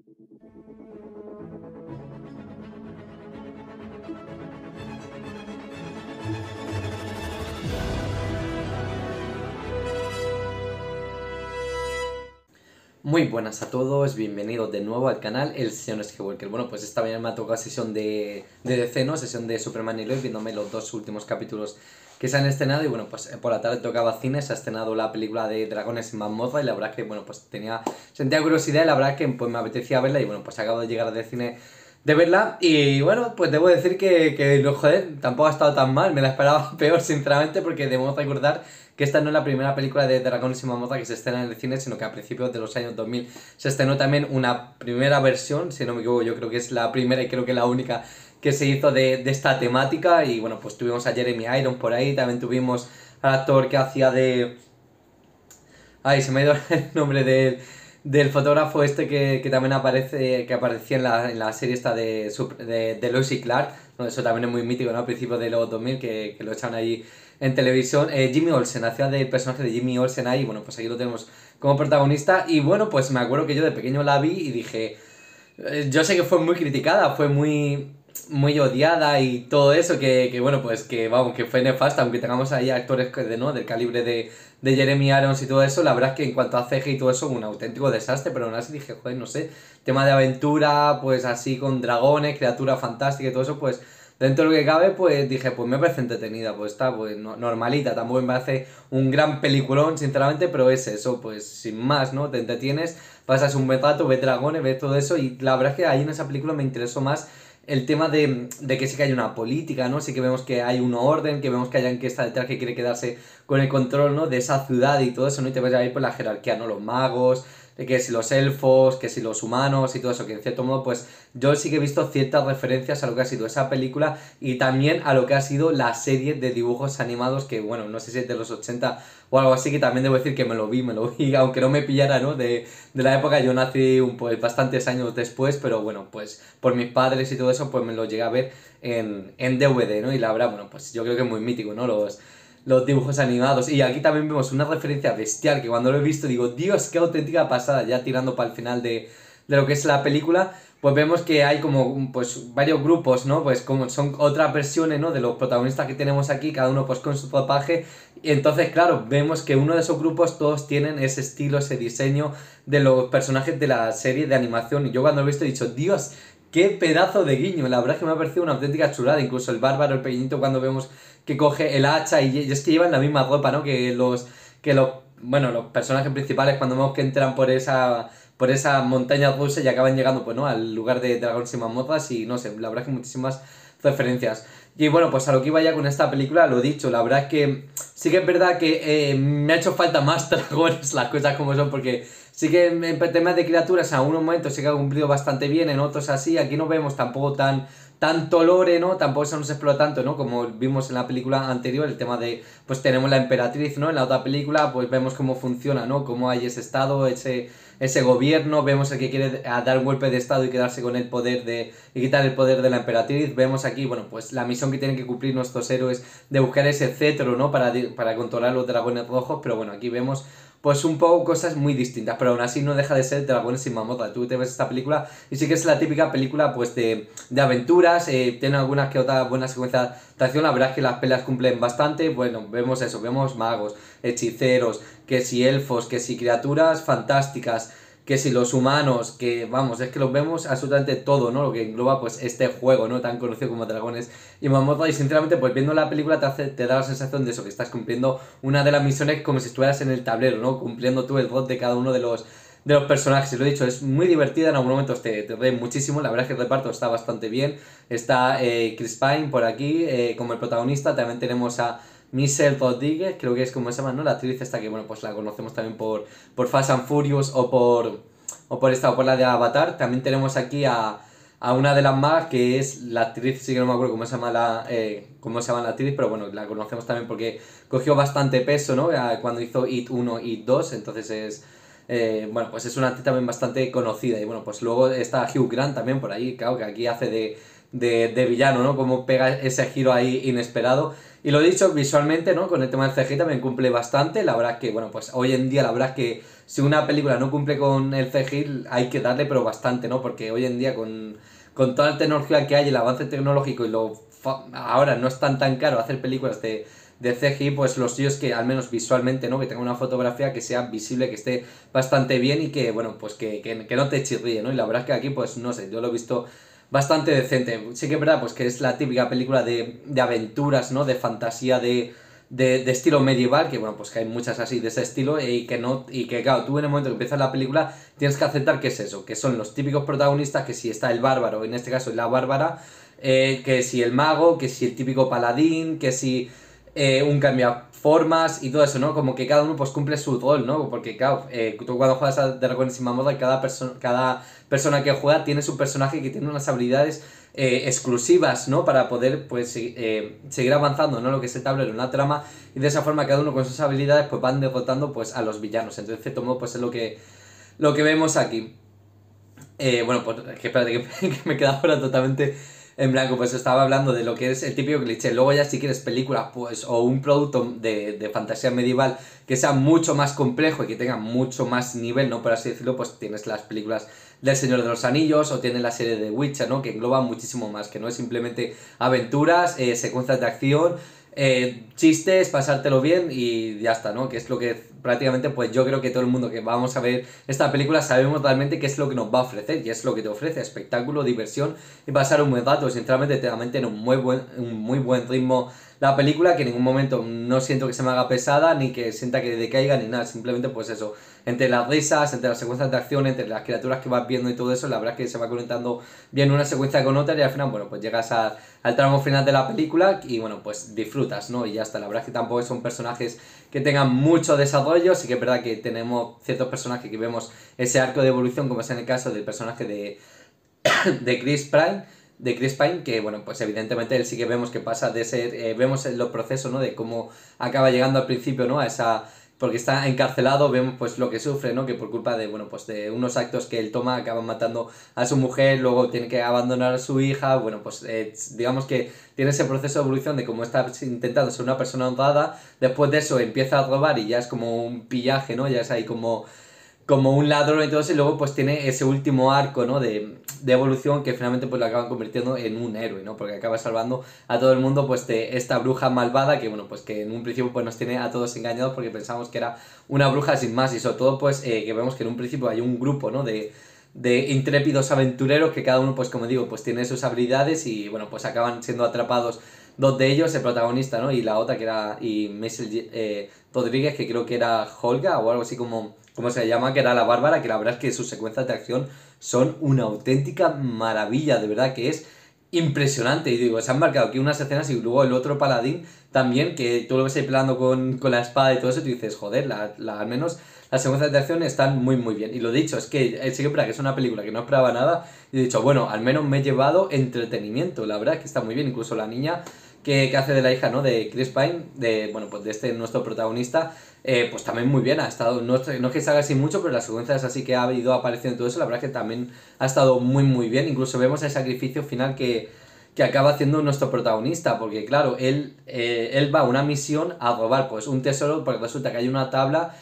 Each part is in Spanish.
Muy buenas a todos, bienvenidos de nuevo al canal El Señor Skywalker. Bueno, pues esta mañana me ha tocado sesión de DC, ¿no? Sesión de Superman y Lois, viéndome los dos últimos capítulos que se han estrenado. Y bueno, pues por la tarde tocaba cine, se ha estrenado la película de Dragones y Mazmorra. Y la verdad que, bueno, pues sentía curiosidad y la verdad que pues me apetecía verla. Y bueno, pues acabo de llegar de cine de verla. Y bueno, pues debo decir que joder, tampoco ha estado tan mal. Me la esperaba peor, sinceramente, porque debemos recordar que esta no es la primera película de Dragones y Mazmorra que se estrena en el cine, sino que a principios de los años 2000 se estrenó también una primera versión, si no me equivoco, yo creo que es la primera y creo que la única que se hizo de esta temática. Y bueno, pues tuvimos a Jeremy Irons por ahí, también tuvimos al actor que hacía de... Ay, se me ha ido el nombre del fotógrafo este que también aparece, que aparecía en la serie esta de Lois y Clark, ¿no? Eso también es muy mítico, ¿no? A principios de los 2000 que lo echan ahí en televisión. Jimmy Olsen, hacía del personaje de Jimmy Olsen ahí, bueno, pues aquí lo tenemos como protagonista. Y bueno, pues me acuerdo que yo de pequeño la vi y dije... yo sé que fue muy criticada, fue muy odiada y todo eso, que bueno, pues que vamos, que fue nefasta, aunque tengamos ahí actores ¿no? del calibre de Jeremy Irons y todo eso. La verdad es que en cuanto a CG y todo eso, un auténtico desastre, pero aún así dije, joder, no sé, tema de aventura, pues así con dragones, criatura fantástica y todo eso, pues dentro de lo que cabe, pues dije, pues me parece entretenida, pues está pues normalita, tampoco me parece un gran peliculón, sinceramente, pero es eso, pues sin más, ¿no? Te entretienes, pasas un buen rato, ves dragones, ves todo eso, y la verdad es que ahí en esa película me interesó más el tema de que sí que hay una política, ¿no? Sí que vemos que hay un orden, que vemos que hay alguien que está detrás que quiere quedarse con el control, ¿no? De esa ciudad y todo eso, ¿no? Y te vas a ir por la jerarquía, ¿no? Los magos, de que si los elfos, que si los humanos y todo eso, que en cierto modo, pues yo sí que he visto ciertas referencias a lo que ha sido esa película y también a lo que ha sido la serie de dibujos animados, que bueno, no sé si es de los 80 o algo así, que también debo decir que me lo vi, aunque no me pillara, ¿no? De la época, yo nací pues bastantes años después, pero bueno, pues por mis padres y todo eso, pues me lo llegué a ver en DVD, ¿no? Y la verdad, bueno, pues yo creo que es muy mítico, ¿no? Los dibujos animados. Y aquí también vemos una referencia bestial que cuando lo he visto digo, Dios, qué auténtica pasada, ya tirando para el final de lo que es la película. Pues vemos que hay como pues varios grupos, ¿no? Pues como son otras versiones, ¿no? De los protagonistas que tenemos aquí, cada uno pues con su ropaje. Y entonces, claro, vemos que uno de esos grupos todos tienen ese estilo, ese diseño de los personajes de la serie de animación. Y yo cuando lo he visto he dicho, Dios, qué pedazo de guiño. La verdad es que me ha parecido una auténtica chulada. Incluso el bárbaro, el pequeñito, cuando vemos que coge el hacha y es que llevan la misma ropa, ¿no? Bueno, los personajes principales cuando vemos que entran por esa montaña rusa y acaban llegando, pues, ¿no? Al lugar de Dragones y Mazmorras y no sé, la verdad es que muchísimas referencias. Y bueno, pues a lo que iba ya con esta película, lo dicho, la verdad es que sí que es verdad que me ha hecho falta más dragones, las cosas como son, porque sí que en temas de criaturas en algunos momentos sí que ha cumplido bastante bien, en otros así, aquí no vemos tampoco tanto lore, ¿no? Tampoco se nos explora tanto, ¿no? Como vimos en la película anterior, el tema de, pues tenemos la emperatriz, ¿no? En la otra película, pues vemos cómo funciona, ¿no? Cómo hay ese estado, ese gobierno, vemos el que quiere dar un golpe de estado y quedarse con el poder y quitar el poder de la emperatriz. Vemos aquí, bueno, pues la misión que tienen que cumplir nuestros héroes de buscar ese cetro, ¿no? Para controlar los dragones rojos, pero bueno, aquí vemos pues un poco cosas muy distintas, pero aún así no deja de ser Dragones sin Mazmorra. Tú te ves esta película y sí que es la típica película pues de aventuras, tiene algunas que otras buenas secuencias de acción, la verdad es que las peleas cumplen bastante, bueno, vemos eso, vemos magos, hechiceros, que si elfos, que si criaturas fantásticas, que si los humanos, que vamos, es que los vemos absolutamente todo, ¿no? Lo que engloba pues este juego, ¿no? Tan conocido como Dragones y Mazmorra. Y sinceramente, pues viendo la película te da la sensación de eso, que estás cumpliendo una de las misiones como si estuvieras en el tablero, ¿no? Cumpliendo tú el rol de cada uno de los personajes. Y lo he dicho, es muy divertida, en algunos momentos te ríe muchísimo, la verdad es que el reparto está bastante bien. Está Chris Pine por aquí como el protagonista, también tenemos a Michelle Rodriguez, creo que es como se llama, ¿no? La actriz esta que, bueno, pues la conocemos también por Fast and Furious o por la de Avatar. También tenemos aquí a una de las más, que es la actriz, sí que no me acuerdo cómo se llama la actriz, pero bueno, la conocemos también porque cogió bastante peso, ¿no? Cuando hizo It 1 y It 2, entonces es... bueno, pues es una actriz también bastante conocida. Y bueno, pues luego está Hugh Grant también por ahí, claro, que aquí hace de villano, ¿no? Como pega ese giro ahí inesperado. Y lo dicho, visualmente, ¿no? Con el tema del CGI también cumple bastante. La verdad es que, bueno, pues hoy en día la verdad es que si una película no cumple con el CGI, hay que darle pero bastante, ¿no? Porque hoy en día con toda la tecnología que hay, el avance tecnológico y ahora no es tan caro hacer películas de CGI, pues los tíos que al menos visualmente, ¿no? Que tenga una fotografía que sea visible, que esté bastante bien y que, bueno, pues que no te chirríe, ¿no? Y la verdad es que aquí, pues no sé, yo lo he visto bastante decente. Sí que es verdad, pues que es la típica película de aventuras, ¿no? De fantasía, de estilo medieval, que bueno, pues que hay muchas así de ese estilo, y que no, y que claro, tú en el momento que empiezas la película tienes que aceptar que es eso, que son los típicos protagonistas, que si está el bárbaro, en este caso la bárbara, que si el mago, que si el típico paladín, que si un cambiaformas y todo eso, ¿no? Como que cada uno pues cumple su rol, ¿no? Porque claro, tú cuando juegas a Dragones y Mammoth, cada persona que juega tiene su personaje que tiene unas habilidades exclusivas, ¿no? Para poder pues seguir avanzando, ¿no? Lo que es el tablero, en la trama, y de esa forma cada uno con sus habilidades pues van derrotando pues a los villanos. Entonces, de cierto modo, pues es lo que vemos aquí. Bueno, pues es que espérate, que me he quedado ahora totalmente en blanco. Pues estaba hablando de lo que es el típico cliché. Luego ya si quieres película, pues, o un producto de fantasía medieval que sea mucho más complejo y que tenga mucho más nivel, ¿no? Por así decirlo, pues tienes las películas del Señor de los Anillos o tienes la serie de Witcher, ¿no? Que engloba muchísimo más, que no es simplemente aventuras, secuencias de acción, chistes, pasártelo bien y ya está, ¿no? Que es lo que prácticamente pues yo creo que todo el mundo que vamos a ver esta película sabemos realmente qué es lo que nos va a ofrecer, y es lo que te ofrece: espectáculo, diversión y pasar un buen rato. Sinceramente te mantiene un muy buen ritmo la película, que en ningún momento no siento que se me haga pesada, ni que sienta que decaiga, ni nada. Simplemente pues eso, entre las risas, entre las secuencias de acción, entre las criaturas que vas viendo y todo eso, la verdad es que se va conectando bien una secuencia con otra, y al final, bueno, pues llegas al tramo final de la película y bueno, pues disfrutas, ¿no? Y ya está. La verdad es que tampoco son personajes que tengan mucho desarrollo. Sí que es verdad que tenemos ciertos personajes que vemos ese arco de evolución, como es en el caso del personaje de Chris Pine, que bueno, pues evidentemente él sí que vemos que pasa de ser, vemos los procesos, ¿no? De cómo acaba llegando al principio, ¿no? A esa, porque está encarcelado, vemos pues lo que sufre, ¿no? Que por culpa de, bueno, pues de unos actos que él toma acaban matando a su mujer, luego tiene que abandonar a su hija. Bueno, pues digamos que tiene ese proceso de evolución de cómo está intentando ser una persona honrada. Después de eso empieza a robar y ya es como un pillaje, ¿no? Ya es ahí como un ladrón y todo eso, y luego pues tiene ese último arco, ¿no? De evolución, que finalmente pues lo acaban convirtiendo en un héroe, ¿no? Porque acaba salvando a todo el mundo pues de esta bruja malvada, que bueno, pues que en un principio pues nos tiene a todos engañados porque pensamos que era una bruja sin más, y sobre todo pues que vemos que en un principio hay un grupo, ¿no? De intrépidos aventureros que cada uno, pues como digo, pues tiene sus habilidades, y bueno, pues acaban siendo atrapados dos de ellos, el protagonista, ¿no? Y la otra que era, y Michelle Rodríguez, que creo que era Holga o algo así como se llama, que era la Bárbara, que la verdad es que sus secuencias de acción son una auténtica maravilla, de verdad que es impresionante. Y digo, se han marcado aquí unas escenas, y luego el otro paladín también, que tú lo ves ahí peleando con la espada y todo eso, y tú dices, joder, al menos las secuencias de acción están muy bien. Y lo dicho, es que sí que es una película que no esperaba nada, y he dicho, bueno, al menos me he llevado entretenimiento. La verdad es que está muy bien. Incluso la niña que hace de la hija, ¿no? De Chris Pine, bueno, pues de este nuestro protagonista, pues también muy bien. Ha estado, no es que se haga así mucho, pero las secuencias así que ha ido apareciendo todo eso, la verdad es que también ha estado muy bien. Incluso vemos el sacrificio final que acaba haciendo nuestro protagonista, porque claro, él va a una misión a robar pues un tesoro, porque resulta que hay una tabla,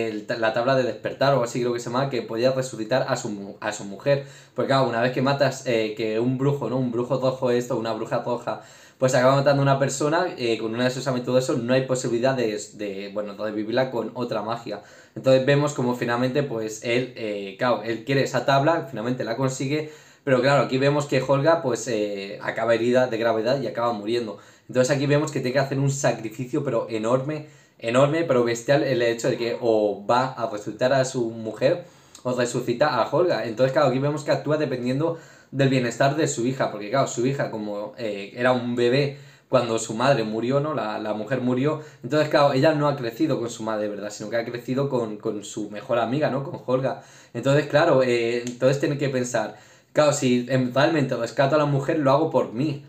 la tabla de despertar o así creo que se llama, que podía resucitar a su mujer. Porque claro, una vez que matas, que un brujo, ¿no? Un brujo rojo una bruja roja, pues acaba matando a una persona con una de sus armas y todo eso, no hay posibilidad bueno, de vivirla con otra magia. Entonces vemos como finalmente pues claro, él quiere esa tabla, finalmente la consigue, pero claro, aquí vemos que Holga pues acaba herida de gravedad y acaba muriendo. Entonces aquí vemos que tiene que hacer un sacrificio pero enorme, pero bestial, el hecho de que o va a resucitar a su mujer o resucita a Holga. Entonces claro, aquí vemos que actúa dependiendo del bienestar de su hija, porque claro, su hija como era un bebé cuando su madre murió, ¿no? La mujer murió, entonces claro, ella no ha crecido con su madre, ¿verdad? Sino que ha crecido con su mejor amiga, ¿no? Con Holga. Entonces claro, entonces tiene que pensar, claro, si realmente rescato a la mujer, lo hago por mí,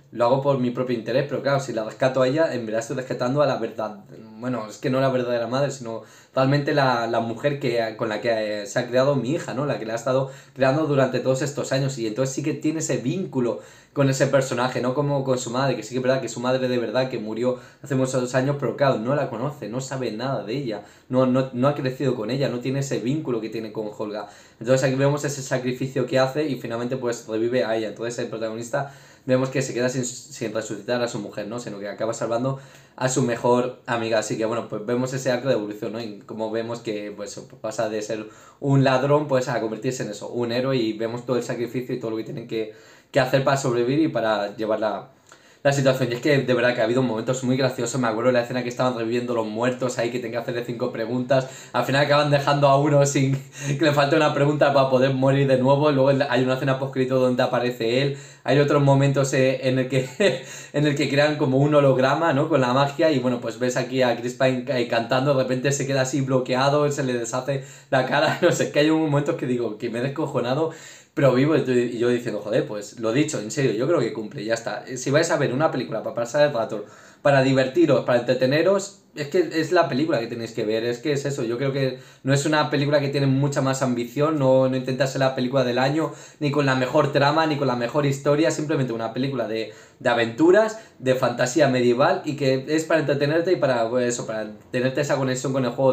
lo hago por mi propio interés, pero claro, si la rescato a ella, en verdad estoy rescatando a la verdad, bueno, es que no la verdadera madre, sino realmente la mujer con la que se ha creado mi hija, ¿no? La que la ha estado creando durante todos estos años, y entonces sí que tiene ese vínculo con ese personaje, no como con su madre, que sí que es verdad que su madre de verdad que murió hace muchos años, pero claro, no la conoce, no sabe nada de ella, no ha crecido con ella, no tiene ese vínculo que tiene con Holga. Entonces aquí vemos ese sacrificio que hace y finalmente pues revive a ella. Entonces el protagonista vemos que se queda sin resucitar a su mujer, ¿no? Sino que acaba salvando a su mejor amiga. Así que bueno, pues vemos ese arco de evolución, ¿no? Y como vemos que pues pasa de ser un ladrón pues a convertirse en eso, un héroe, y vemos todo el sacrificio y todo lo que tienen que hacer para sobrevivir y para llevar la situación. Y es que de verdad que ha habido momentos muy graciosos. Me acuerdo de la escena que estaban reviviendo los muertos ahí, que tienen que hacerle 5 preguntas. Al final acaban dejando a uno sin que le falte una pregunta para poder morir de nuevo. Luego hay una escena poscrito donde aparece él. Hay otros momentos en el que en el que crean como un holograma, ¿no? Con la magia. Y bueno, pues ves aquí a Chris Pine cantando. De repente se queda así bloqueado, se le deshace la cara. No sé, que hay un momento que digo que me he descojonado, pero vivo, y yo diciendo, joder, pues lo dicho, en serio, yo creo que cumple, ya está. Si vais a ver una película para pasar el rato, para divertiros, para entreteneros, es que es la película que tenéis que ver, es que es eso. Yo creo que no es una película que tiene mucha más ambición, no intenta ser la película del año, ni con la mejor trama, ni con la mejor historia, simplemente una película de aventuras, de fantasía medieval, y que es para entretenerte y para, pues eso, para tenerte esa conexión con el juego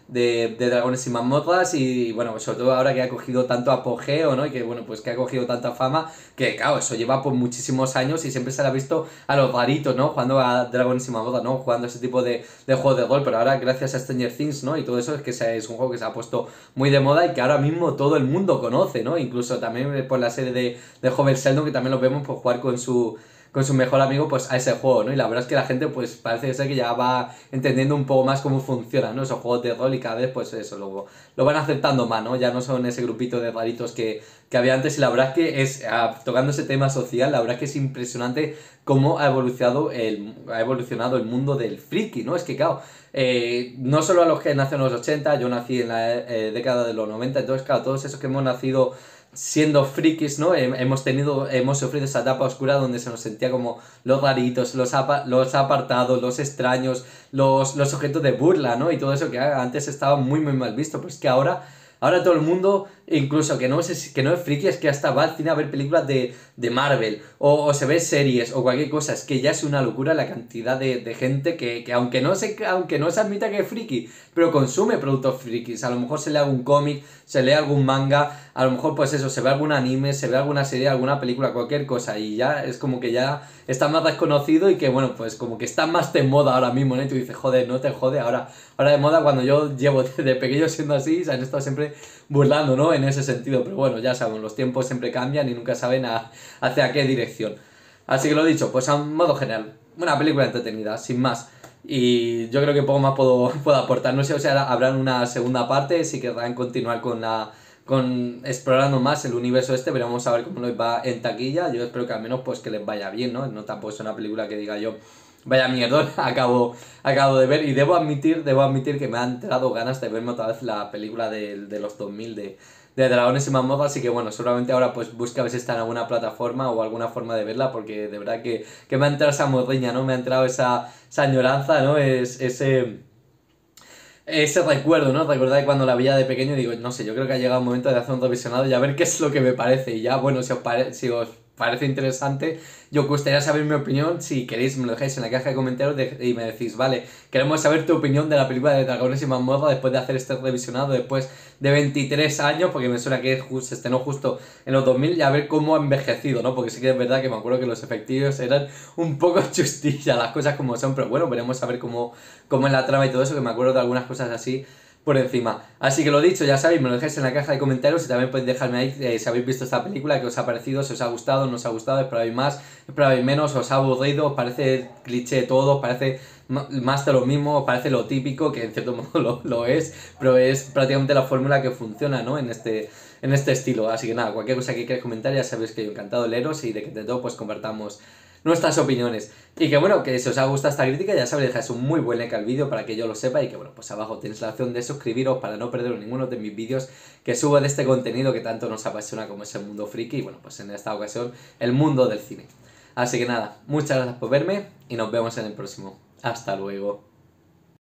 de dragones y mazmorras. Y bueno, sobre todo ahora que ha cogido tanto apogeo, ¿no? Y que bueno, pues que ha cogido tanta fama, que claro, eso lleva por muchísimos años y siempre se le ha visto a los raritos, ¿no? Jugando a dragones y mazmorras, ¿no? Jugando ese tipo de juegos de rol, pero ahora gracias a Stranger Things, ¿no? Y todo eso, es que es un juego que se ha puesto muy de moda y que ahora mismo todo el mundo conoce, ¿no? Incluso también por la serie de Joven Sheldon, que también lo vemos por jugar con su mejor amigo pues a ese juego, ¿no? Y la verdad es que la gente pues parece ser que ya va entendiendo un poco más cómo funcionan, ¿no? Esos juegos de rol, y cada vez pues eso, lo van aceptando más, ¿no? Ya no son ese grupito de raritos que había antes. Y la verdad es que tocando ese tema social, la verdad es que es impresionante cómo ha evolucionado el mundo del friki, ¿no? Es que claro, no solo a los que nacen en los 80, yo nací en la década de los 90, entonces claro, todos esos que hemos nacido siendo frikis, ¿no? Hemos sufrido esa etapa oscura donde se nos sentía como los raritos, los apartados, los extraños, los objetos de burla, ¿no? Y todo eso que antes estaba muy muy mal visto, pero es que ahora todo el mundo, incluso que no es friki, es que hasta va al cine a ver películas de Marvel, o se ve series, o cualquier cosa. Es que ya es una locura la cantidad de gente que aunque no se admita que es friki, pero consume productos frikis. A lo mejor se lee algún cómic, se lee algún manga, a lo mejor pues eso, se ve algún anime, se ve alguna serie, alguna película, cualquier cosa, y ya es como que ya está más desconocido, y que bueno, pues como que está más de moda ahora mismo, ¿no? Y tú dices, joder, no te jode, ahora de moda, cuando yo llevo desde pequeño siendo así, se han estado siempre burlando, ¿no? En ese sentido, pero bueno, ya sabemos, los tiempos siempre cambian y nunca saben hacia qué dirección. Así que lo dicho, pues a modo general, una película entretenida, sin más. Y yo creo que poco más puedo aportar. No sé, o sea, habrá una segunda parte, si querrán continuar con explorando más el universo este, pero vamos a ver cómo les va en taquilla. Yo espero que al menos pues que les vaya bien, ¿no? No tampoco es una película que diga yo, vaya mierda, acabo de ver. Y debo admitir que me han entrado ganas de verme otra vez la película de los 2000 de Dragones y Mazmorras. Así que bueno, seguramente ahora pues busca a ver si está en alguna plataforma o alguna forma de verla, porque de verdad que me ha entrado esa morriña, ¿no? Me ha entrado esa añoranza, ¿no? Ese recuerdo, ¿no? Recordar cuando la veía de pequeño, digo, no sé, yo creo que ha llegado el momento de hacer un revisionado y a ver qué es lo que me parece. Y ya, bueno, si os parece interesante, yo os gustaría saber mi opinión. Si queréis, me lo dejáis en la caja de comentarios y me decís, vale, queremos saber tu opinión de la película de Dragones y Mazmorra después de hacer este revisionado, después de 23 años, porque me suena que se estrenó justo en los 2000, y a ver cómo ha envejecido, ¿no? Porque sí que es verdad que me acuerdo que los efectivos eran un poco chustillas, las cosas como son, pero bueno, veremos a ver cómo es la trama y todo eso, que me acuerdo de algunas cosas así por encima. Así que lo dicho, ya sabéis, me lo dejáis en la caja de comentarios, y también podéis dejarme ahí si habéis visto esta película, qué os ha parecido, si os ha gustado, no os ha gustado, esperabais más, esperabais menos, os ha aburrido, os parece cliché todo, parece más de lo mismo, os parece lo típico, que en cierto modo lo es, pero es prácticamente la fórmula que funciona, ¿no? En este estilo. Así que nada, cualquier cosa que queráis comentar, ya sabéis que yo encantado de leeros, y de que de todo pues compartamos nuestras opiniones. Y que bueno, que si os ha gustado esta crítica, ya sabéis, dejáis un muy buen like al vídeo para que yo lo sepa, y que bueno, pues abajo tenéis la opción de suscribiros para no perderos ninguno de mis vídeos que subo de este contenido que tanto nos apasiona como es el mundo friki, y bueno, pues en esta ocasión el mundo del cine. Así que nada, muchas gracias por verme y nos vemos en el próximo. Hasta luego.